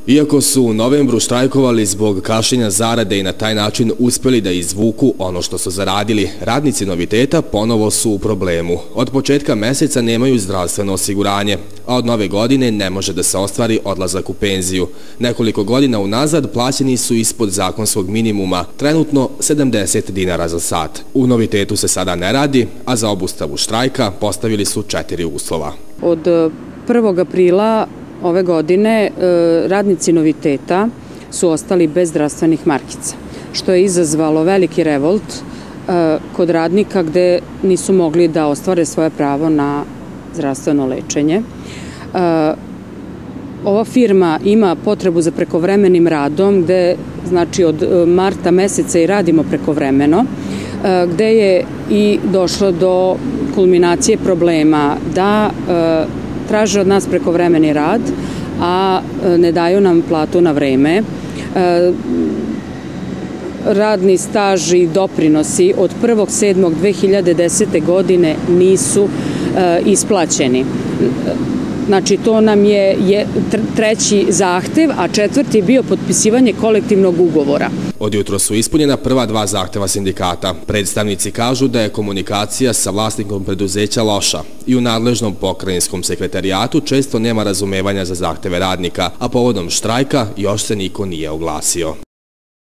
Iako su u novembru štrajkovali zbog kašnjenja zarade i na taj način uspjeli da izvuku ono što su zaradili, radnici Noviteta ponovo su u problemu. Od početka meseca nemaju zdravstveno osiguranje, a od nove godine ne može da se ostvari odlazak u penziju. Nekoliko godina unazad plaćeni su ispod zakonskog minimuma, trenutno 70 dinara za sat. U Novitetu se sada ne radi, a za obustavu štrajka postavili su 4 uslova. Od 1. aprila ove godine radnici Noviteta su ostali bez zdravstvenih markica, što je izazvalo veliki revolt kod radnika gde nisu mogli da ostvare svoje pravo na zdravstveno lečenje. Ova firma ima potrebu za prekovremenim radom, gde znači od marta meseca i radimo prekovremeno, gde je i došlo do kulminacije problema da traže od nas prekovremeni rad, a ne daju nam platu na vreme. Radni staž i doprinosi od 1.7.2010. godine nisu isplaćeni. Znači, to nam je treći zahtev, a četvrti je bio potpisivanje kolektivnog ugovora. Od jutro su ispunjena prva 2 zahteva sindikata. Predstavnici kažu da je komunikacija sa vlasnikom preduzeća loša i u nadležnom pokrajinskom sekretarijatu često nema razumevanja za zahteve radnika, a povodom štrajka još se niko nije oglasio.